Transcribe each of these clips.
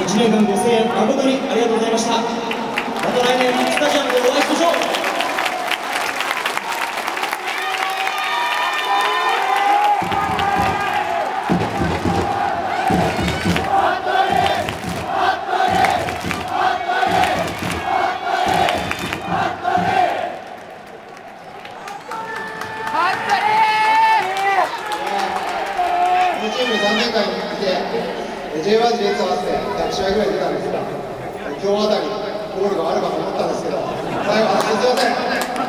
1年間ご声援誠にありがとうございました。また来年スタジアムでお会いしましょう。 チームに3年間いて J1、J2 合わせて100試合ぐらい出たんですが、今日あたりゴールがあるかと思ったんですけど、最後走ってすいません、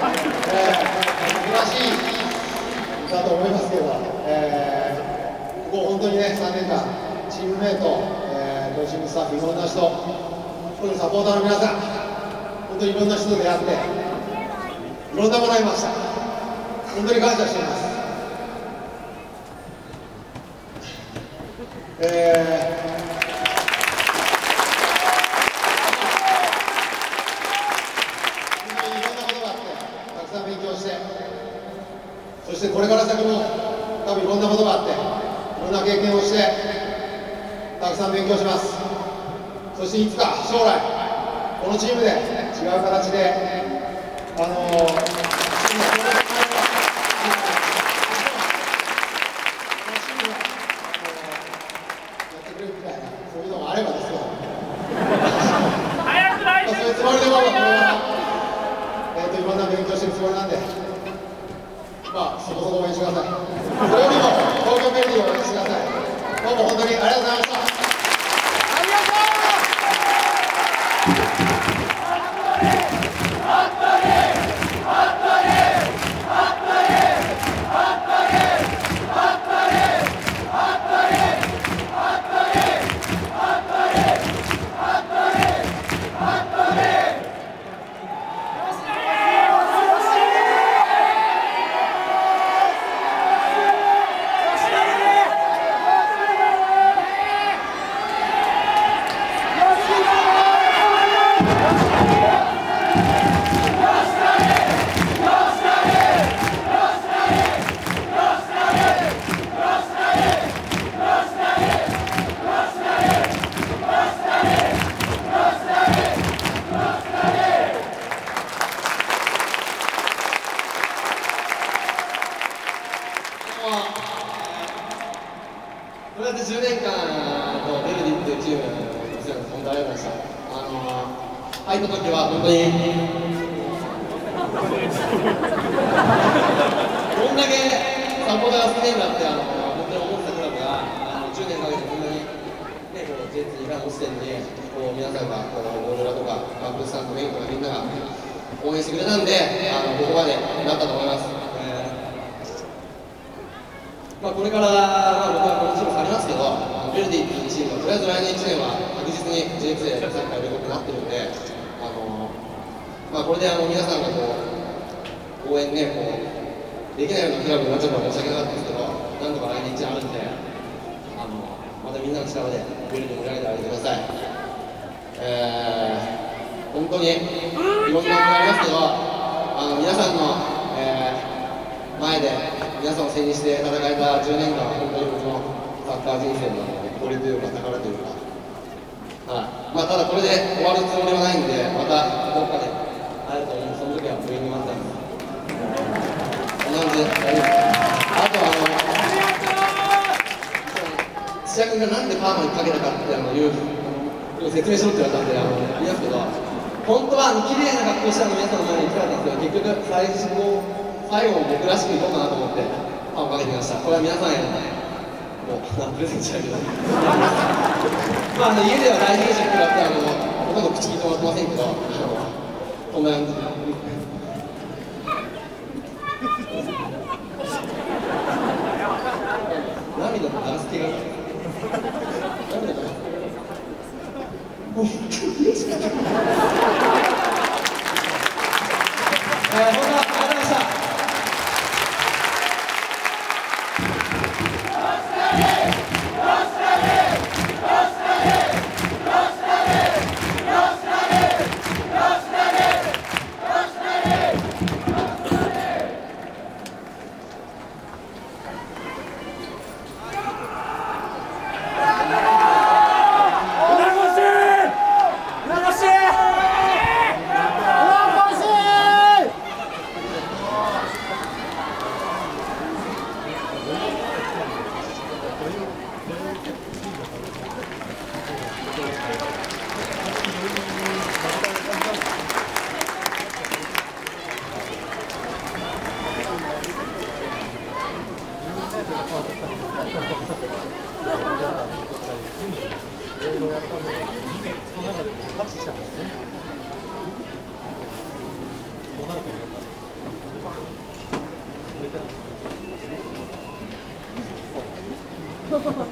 難しいだと思いますけど、ここ本当にね3年間チームメート、コーチングスタッフいろんな人、特にサポーターの皆さん、本当にいろんな人と出会っていろんなもらいました。本当に感謝しています。いろんなことがあってたくさん勉強して、そしてこれから先も多分いろんなことがあっていろんな経験をしてたくさん勉強します。そしていつか将来このチームで違う形でそういうのがあればですよ。そういうつもりでもこれはいろんな勉強してるつもりなんで、まあそこそこ応援してください。それよりも東京ヴェルディを応援してください。どうも本当にありがとうございました。これだって10年間ヴェルディっていうチームのせいで本当にありがとうございました。入った時は本当にどんだけサポーターが少ないんだって本当に思ってたクラブが10年かけてこんなに、ね、J2 から落ちてるのに皆さんがゴールラとかバックスタンドメインとかみんなが応援してくれたんでここまでなったと思います。これから、僕はこのチーム去りますけど、ヴェルディっていうチームはとりあえず来年1年は確実に J2 でサッカーやることになってるんで、これで皆さんが応援ねできないようなクラブになっちゃうのは申し訳なかったんですけど、なんとか来年1年あるんで、またみんなの力でヴェルディ盛り上げてあげてください。本当にいろんなことありますけど、皆さんの、前で皆さんを背にして戦えた10年間は本当に僕のサッカー人生の誇りというか宝というか、ただこれで終わるつもりはないんで、またどっかで会えると思う。その時は部員に待ってます。こんな感じで大丈夫です。あと土屋君がなんでパーマにかけたかっていう説明しろって言われたんで言いますけど、本当は綺麗な格好したの皆さんの前に来たんですけど、結局最後も僕らしくいこうかなと思ってパンをかけてみました。これは皆さんへのもうプレゼントしちゃうけど家では大事にしてくれてほとんど口聞いてもらってませんけど、こんな感じで涙のガラス系が涙のガラスもう嬉しかった。本当はありがとうございました。 ハハハハ。